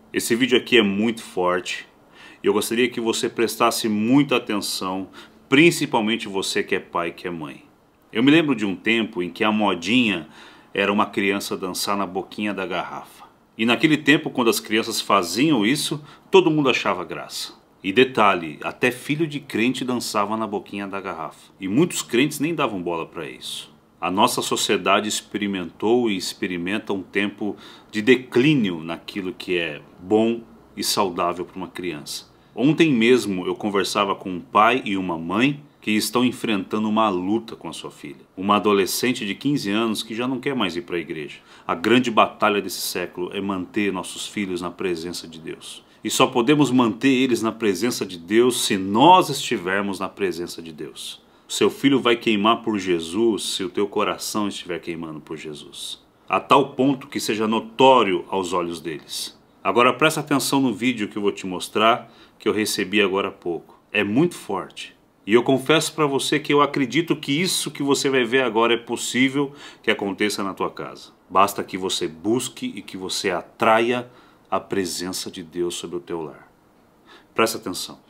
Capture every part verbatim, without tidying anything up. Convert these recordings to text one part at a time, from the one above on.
Esse vídeo aqui é muito forte e eu gostaria que você prestasse muita atenção, principalmente você que é pai, que é mãe. Eu me lembro de um tempo em que a modinha era uma criança dançar na boquinha da garrafa. E naquele tempo, quando as crianças faziam isso, todo mundo achava graça. E detalhe, até filho de crente dançava na boquinha da garrafa. E muitos crentes nem davam bola para isso. A nossa sociedade experimentou e experimenta um tempo de declínio naquilo que é bom e saudável para uma criança. Ontem mesmo eu conversava com um pai e uma mãe que estão enfrentando uma luta com a sua filha. Uma adolescente de quinze anos que já não quer mais ir para a igreja. A grande batalha desse século é manter nossos filhos na presença de Deus. E só podemos manter eles na presença de Deus se nós estivermos na presença de Deus. Seu filho vai queimar por Jesus se o teu coração estiver queimando por Jesus. A tal ponto que seja notório aos olhos deles. Agora presta atenção no vídeo que eu vou te mostrar, que eu recebi agora há pouco. É muito forte. E eu confesso para você que eu acredito que isso que você vai ver agora é possível que aconteça na tua casa. Basta que você busque e que você atraia a presença de Deus sobre o teu lar. Presta atenção.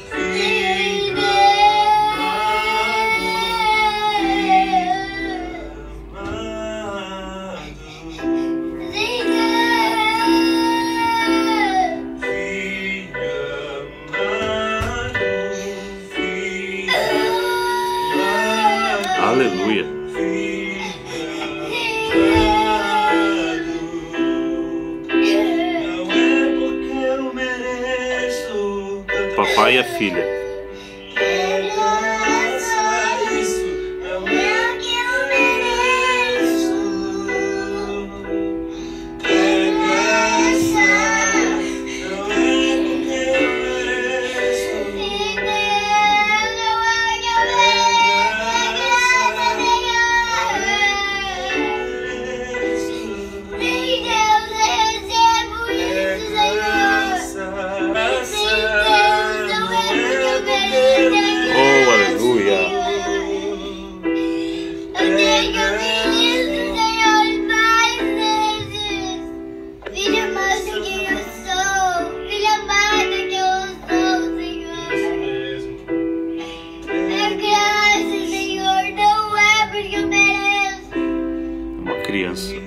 Aleluia. Papai e a filha. Criança.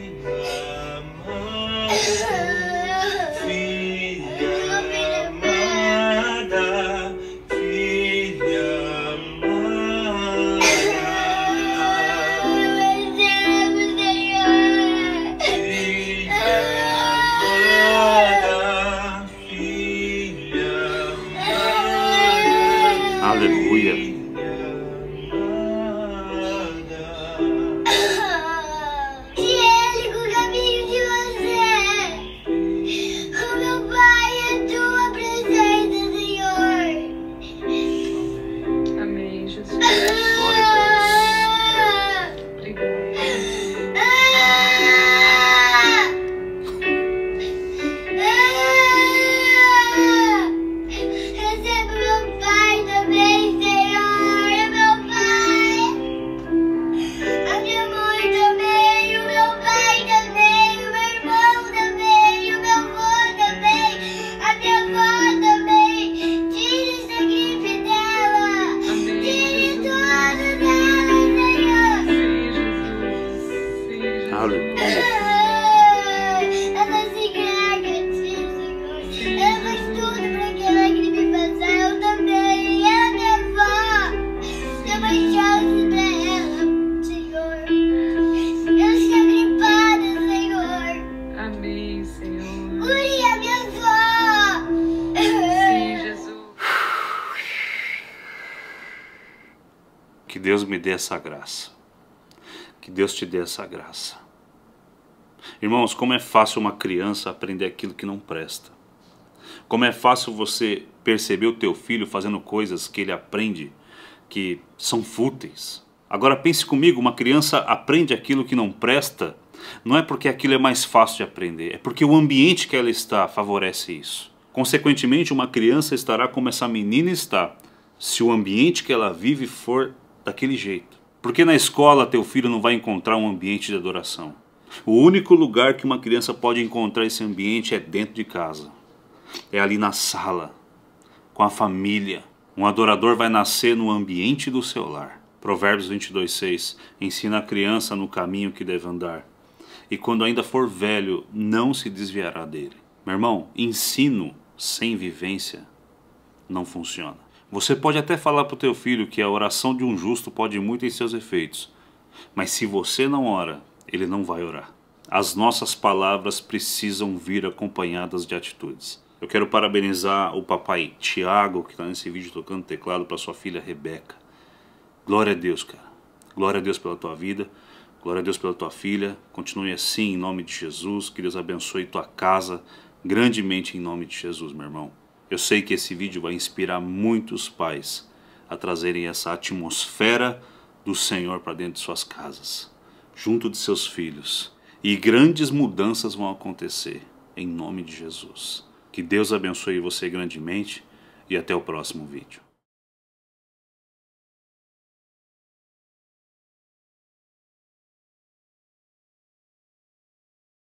Aleluia. Que Deus me dê essa graça. Que Deus te dê essa graça. Irmãos, como é fácil uma criança aprender aquilo que não presta. Como é fácil você perceber o teu filho fazendo coisas que ele aprende que são fúteis. Agora pense comigo, uma criança aprende aquilo que não presta, não é porque aquilo é mais fácil de aprender, é porque o ambiente que ela está favorece isso. Consequentemente, uma criança estará como essa menina está, se o ambiente que ela vive for daquele jeito. Porque na escola teu filho não vai encontrar um ambiente de adoração. O único lugar que uma criança pode encontrar esse ambiente é dentro de casa. é ali na sala, com a família. Um adorador vai nascer no ambiente do seu lar. Provérbios vinte e dois, seis. Ensina a criança no caminho que deve andar, e quando ainda for velho, não se desviará dele. Meu irmão, ensino sem vivência não funciona. Você pode até falar para o teu filho que a oração de um justo pode ir muito em seus efeitos, mas se você não ora, ele não vai orar. As nossas palavras precisam vir acompanhadas de atitudes. Eu quero parabenizar o papai Tiago, que está nesse vídeo tocando teclado, para sua filha Rebeca. Glória a Deus, cara. Glória a Deus pela tua vida. Glória a Deus pela tua filha. Continue assim em nome de Jesus. Que Deus abençoe tua casa grandemente em nome de Jesus, meu irmão. Eu sei que esse vídeo vai inspirar muitos pais a trazerem essa atmosfera do Senhor para dentro de suas casas, junto de seus filhos. E grandes mudanças vão acontecer em nome de Jesus. Que Deus abençoe você grandemente e até o próximo vídeo.